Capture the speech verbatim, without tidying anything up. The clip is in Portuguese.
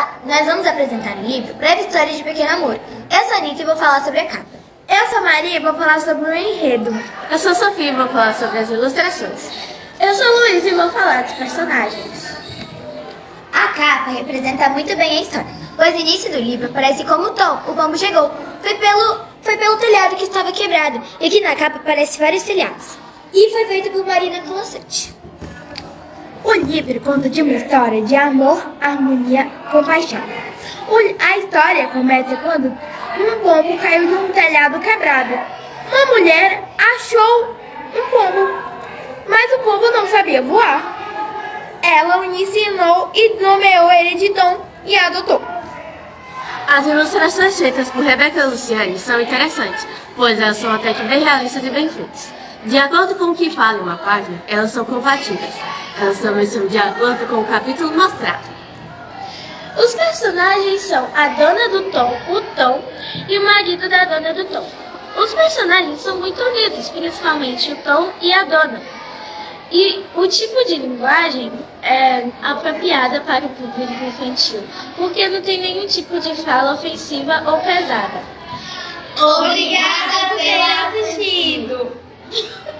Nós vamos apresentar o livro Breve História de Pequeno Amor. Eu sou a Anitta e vou falar sobre a capa. Eu sou a Maria e vou falar sobre o enredo. Eu sou a Sofia e vou falar sobre as ilustrações. Eu sou a Luísa e vou falar dos personagens. A capa representa muito bem a história, pois o início do livro parece como o Tom, o pombo chegou. Foi pelo, foi pelo telhado que estava quebrado, e aqui na capa aparece vários telhados. E foi feito por Marina Colossante. O livro conta de uma história de amor, harmonia, compaixão. O, a história começa quando um pombo caiu de um telhado quebrado. Uma mulher achou um pombo, mas o pombo não sabia voar. Ela o ensinou e nomeou ele de Tom e adotou. As ilustrações feitas por Rebeca Luciani são interessantes, pois elas são até que bem realistas e bem feitas. De acordo com o que fala em uma página, elas são compatíveis. Elas também são de acordo com o capítulo mostrado. Os personagens são a dona do Tom, o Tom, e o marido da dona do Tom. Os personagens são muito unidos, principalmente o Tom e a dona. E o tipo de linguagem é apropriada para o público infantil, porque não tem nenhum tipo de fala ofensiva ou pesada. Obrigada por ter assistido!